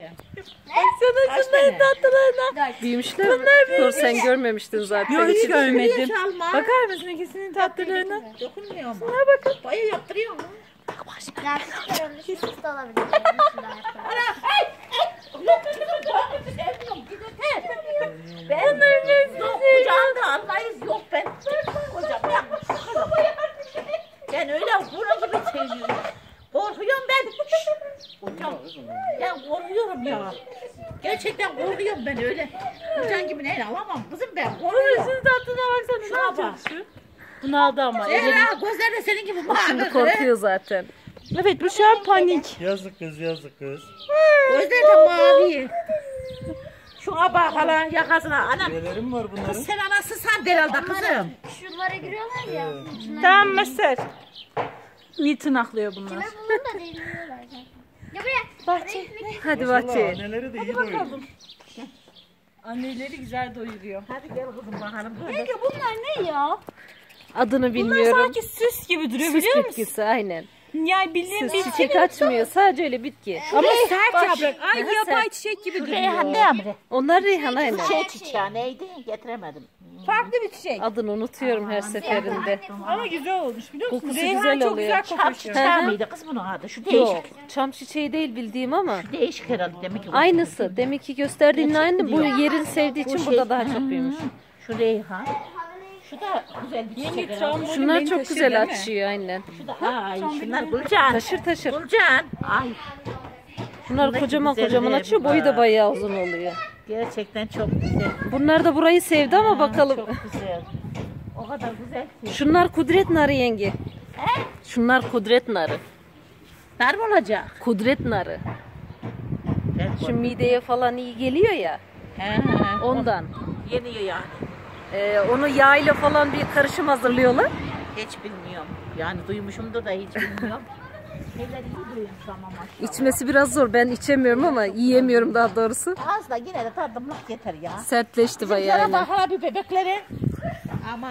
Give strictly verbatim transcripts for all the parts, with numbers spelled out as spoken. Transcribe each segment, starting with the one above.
Baksana şunların tatlılarına. Büyümüşler mi? Dur sen görmemiştin zaten. Yok hiç görmedim. Çalma. Bakar mısın ikisinin tatlılarına? Dokunmuyor mu? Buna bakın. Bayı yaptırıyor mu? Ya küçük ölmüş süs de olabilir. Ben yok kucağında anlayız yok ben. Hocam ben. Ben öyle bunu gibi seviyorum. Korkuyorum ben. Hocam ben korkuyorum ya. Gerçekten korkuyorum ben öyle. Hocam gibi neyle alamam kızım ben korkuyorum. Şunun tatlına baksana. Şuna Ne bak. yapacak şu? Bunu aldı ama. Zehra gözlerine senin gibi bak. Şimdi korkuyor zaten. Evet bu şu an panik. Yazık kız, yazık kız. Gözleri de mavi. Şuna bak hala yakasına. Anam. Nelerim var bunların? Kız sen anası san herhalde kızım. Şunlara giriyorlar ya. Tamam Mısır. İyi tırnaklıyor bunlar. Kime bulun da değiliyorlar zaten. Ya buraya. Bahçe. Hadi Maşallah, bahçeye. anneleri de iyi doyuyor. Anneleri güzel doyuruyor. Hadi gel kızım bakalım. Peki bunlar ne ya? Adını Bunlar bilmiyorum. sanki süs gibi duruyor Süs biliyor musun? bitkisi aynen. Yani bildiğin Süs bir çiçek açmıyor. Sadece öyle bitki. ama sert Bak, yaprak. Ay Aha, yapay sert. çiçek gibi Reyhan duruyor. ne amre? Onlar reyhan aynen. Şey çiçeği neydi? Getiremedim. Farklı bir çiçek. Adını unutuyorum her seferinde. Ama güzel olmuş biliyor musun? Kokusu Reyhan güzel çok oluyor. güzel Çam kokuyor. çiçeği miydi kız bunun adı? Şu değişik. Yok. Çam çiçeği değil bildiğim ama. Değişik herhalde demek ki. Aynısı. Demek ki gösterdiğinin aynı. Bu yerini sevdiği için burada daha çok büyümüş. Şu reyhan. Şu da güzel bir çiçek herhalde. Trambolin Şunlar beni çok taşır güzel değil mi? açıyor aynen. Şu da ay şunlar Gülcan. Taşır taşır. Gülcan. Ay Bunlar Bundaki kocaman güzelliğe kocaman açıyor. bir Boyu da bak. bayağı uzun oluyor. gerçekten çok güzel. Bunlar da burayı sevdi ama bakalım. Çok güzel. O kadar güzel ki. Şunlar kudret narı yenge. Şunlar kudret narı. Dar mı olacak? Kudret narı. Ben Şu mideye falan iyi geliyor ya. He, he. Ondan. Yeniyor yani. Ee, onu yağ falan bir karışım hazırlıyorlar. Hiç bilmiyorum. Yani duymuşumdur da hiç bilmiyorum. Şeyler iyi duymuş ama maşallah. İçmesi biraz zor. Ben içemiyorum ama yiyemiyorum daha doğrusu. Az da yine de tadımlık yeter ya. Sertleşti bayağı. Şunlara aynen. bak abi bebeklere. Ama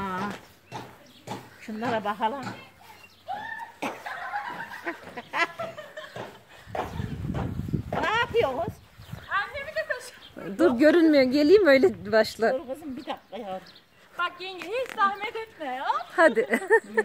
şunlara bakalım. Ne yapıyoruz? Annemi de taşı. Dur görünmüyor. Geleyim öyle başla. Dur kızım bir dakika ya. Bak yenge hiç zahmet etme ya. Hadi.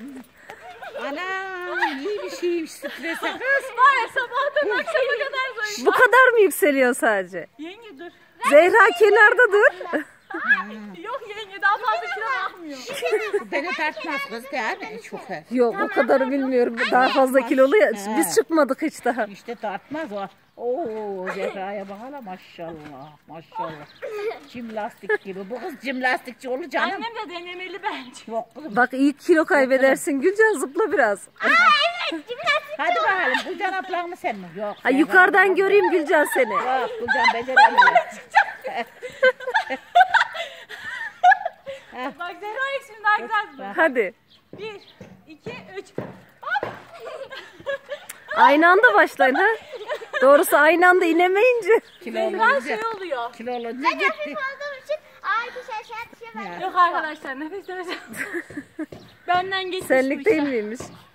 Anam iyi bir şeymiş strese. Var ya sabahtan akşama kadar zayıf. Bu kadar mı yükseliyor sadece? Yenge dur. Zehra kenarda dur. Yok yenge daha fazla kilo bakmıyor. Beni tartmaz kız değil mi? Çok hafif. Yok o kadarı bilmiyorum. Daha fazla kilolu ya. Biz çıkmadık hiç daha. İşte tartmaz o. Oo Zehra'ya bakalım maşallah maşallah. Jimnastik gibi. Bu kız jimnastikçi olur canım. Annem de denemeli bence. Yok kızım. Bak iyi kilo kaybedersin Gülcan, zıpla biraz. Hadi bakalım Gülcan ablan mı sen mi? Yok. Ha, yukarıdan göreyim Gülcan seni. Yok Gülcan beceremiyor. Bak Zehra'yı şimdi daha güzel dur. Hadi. Bir, iki, üç. Aynı anda başlayın ha. Doğrusu aynı anda inemeyince. Kilo Zehra olunca, şey oluyor. kilo olunca Ben hafif gitti. olduğum için ağır bir şey şey şey ben. Yok arkadaşlar nefes nefes. Benden geçmiş bu Senlik değil işler. miymiş?